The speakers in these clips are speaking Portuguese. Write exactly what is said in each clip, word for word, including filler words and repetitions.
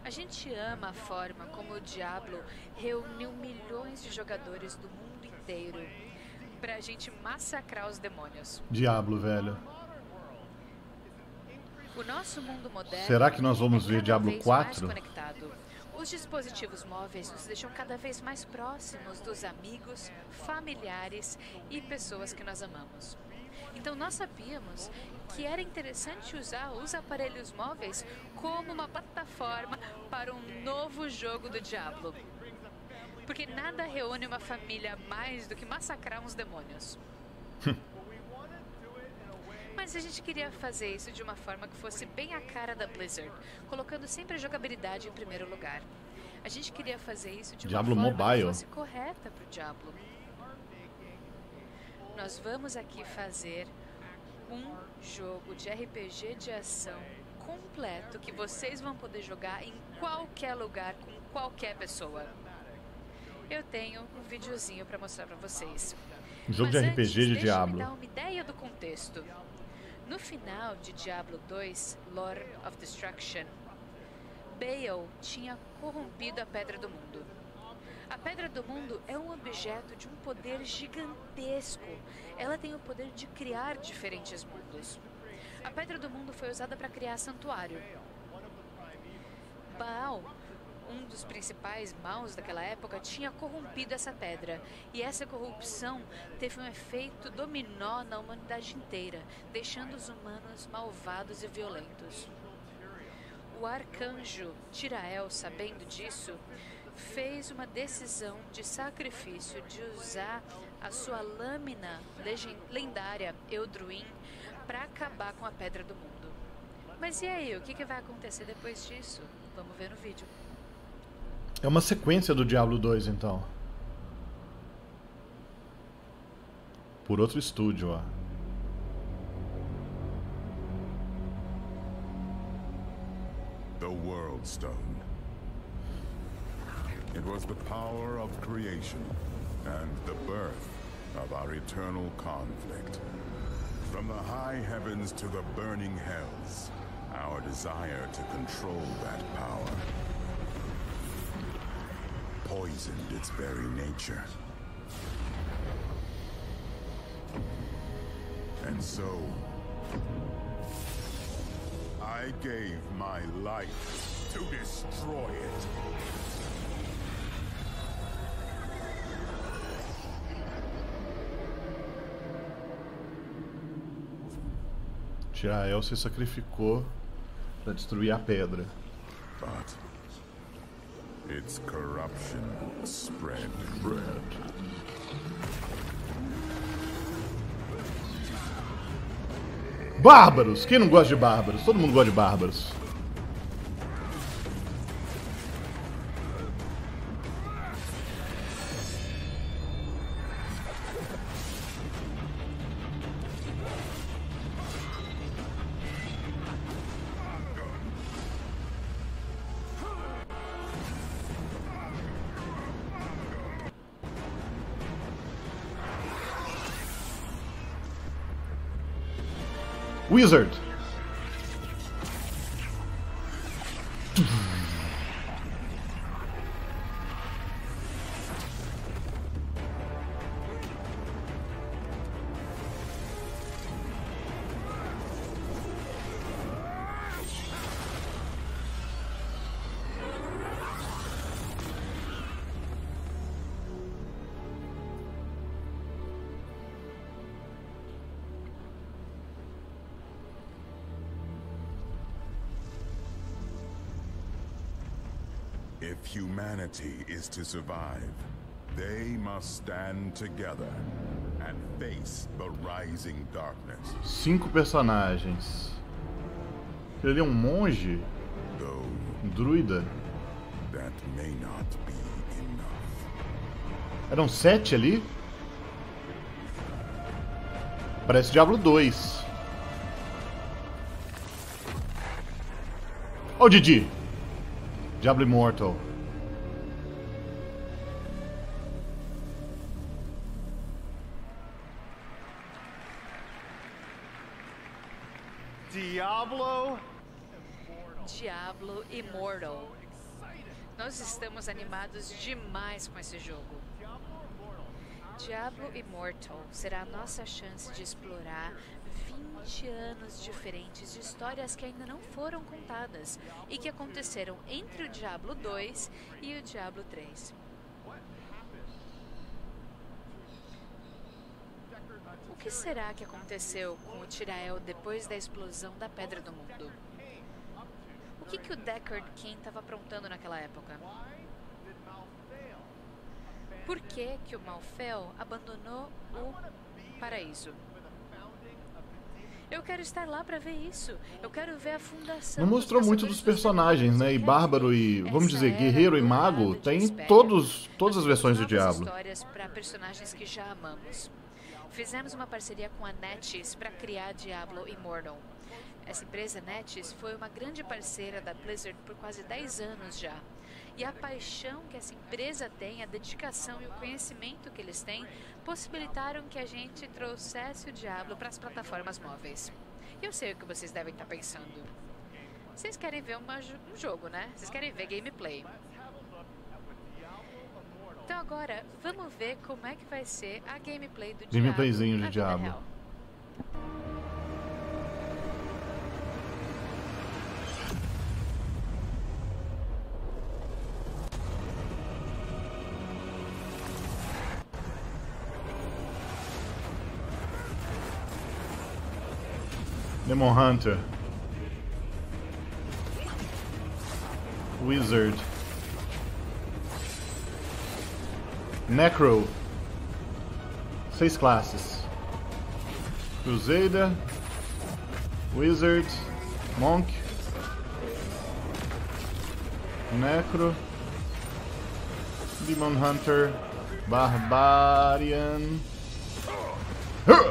A gente ama a forma como o Diablo reuniu milhões de jogadores do mundo inteiro pra gente massacrar os demônios. Diablo, velho. O nosso mundo moderno Será que nós vamos é ver cada Diablo vez quatro? mais conectado. Os dispositivos móveis nos deixam cada vez mais próximos dos amigos, familiares e pessoas que nós amamos. Então nós sabíamos que era interessante usar os aparelhos móveis como uma plataforma para um novo jogo do Diablo. Porque nada reúne uma família mais do que massacrar uns demônios. Mas a gente queria fazer isso de uma forma que fosse bem a cara da Blizzard, colocando sempre a jogabilidade em primeiro lugar. A gente queria fazer isso de uma Diablo forma Mobile. que fosse correta pro Diablo. Nós vamos aqui fazer um jogo de R P G de ação completo que vocês vão poder jogar em qualquer lugar com qualquer pessoa. Eu tenho um videozinho para mostrar para vocês. Jogo Mas de R P G antes, de deixa eu me Diablo. dar uma ideia do contexto. No final de Diablo dois, Lord of Destruction, Baal tinha corrompido a Pedra do Mundo. A Pedra do Mundo é um objeto de um poder gigantesco. Ela tem o poder de criar diferentes mundos. A Pedra do Mundo foi usada para criar santuário. Baal, um dos principais maus daquela época, tinha corrompido essa pedra. E essa corrupção teve um efeito dominó na humanidade inteira, deixando os humanos malvados e violentos. O arcanjo Tirael, sabendo disso, fez uma decisão de sacrifício de usar a sua lâmina lendária Eldruin para acabar com a Pedra do Mundo. Mas e aí, o que, que vai acontecer depois disso? Vamos ver no vídeo. É uma sequência do Diablo dois, então. Por outro estúdio, ó. The World Stone. It was the power of creation and the birth of our eternal conflict. From the high heavens to the burning hells, our desire to control that power poisoned its very nature. And so, I gave my life to destroy it. Tirael se sacrificou para destruir a pedra. But its corruption spread. Spread. Bárbaros! Quem não gosta de bárbaros? Todo mundo gosta de bárbaros. Wizard. If humanity is to survive, they must stand together and face the rising darkness. Cinco personagens. Ele é um monge? Though Um druida? that may not be enough. Eram sete ali? Parece Diablo dois. Ó o Didi! Diablo Immortal. Diablo? Diablo Immortal. Nós estamos animados demais com esse jogo. Diablo Immortal será a nossa chance de explorar vinte anos diferentes de histórias que ainda não foram contadas e que aconteceram entre o Diablo dois e o Diablo três. O que será que aconteceu com o Tyrael depois da explosão da Pedra do Mundo? O que, que o Deckard Cain estava aprontando naquela época? Por que que o Malfel abandonou o paraíso? Eu quero estar lá para ver isso. Eu quero ver a fundação. Não mostrou muito dos personagens, né? E Bárbaro e, vamos dizer, Guerreiro e Mago tem todos, todas as versões do Diablo. Histórias para personagens que já amamos. Fizemos uma parceria com a NetEase para criar Diablo Immortal. Essa empresa NetEase foi uma grande parceira da Blizzard por quase dez anos já. E a paixão que essa empresa tem, a dedicação e o conhecimento que eles têm, possibilitaram que a gente trouxesse o Diablo para as plataformas móveis. Eu sei o que vocês devem estar pensando. Vocês querem ver uma, um jogo, né? Vocês querem ver gameplay. Então agora, vamos ver como é que vai ser a gameplay do Diablo. Gameplayzinho de Diablo. Demon Hunter, Wizard, Necro, seis classes, Crusader, Wizard, Monk, Necro, Demon Hunter, Barbarian. Huh!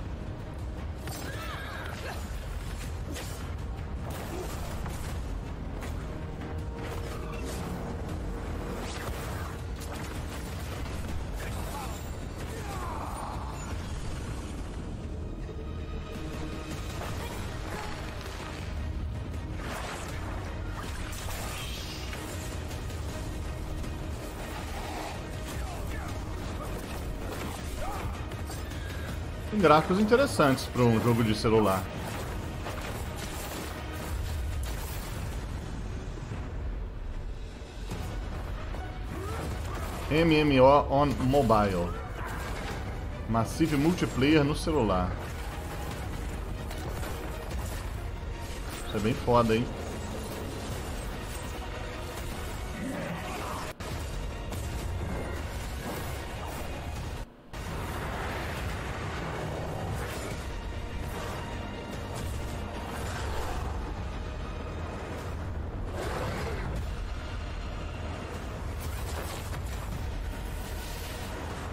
Tem gráficos interessantes para um jogo de celular. M M O on Mobile. Massive Multiplayer no celular. Isso é bem foda, hein?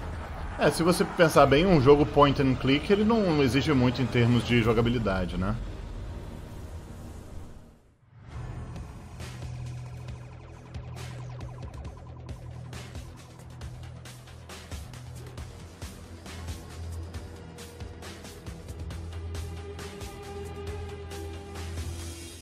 É, se você pensar bem, um jogo point and click, ele não exige muito em termos de jogabilidade, né?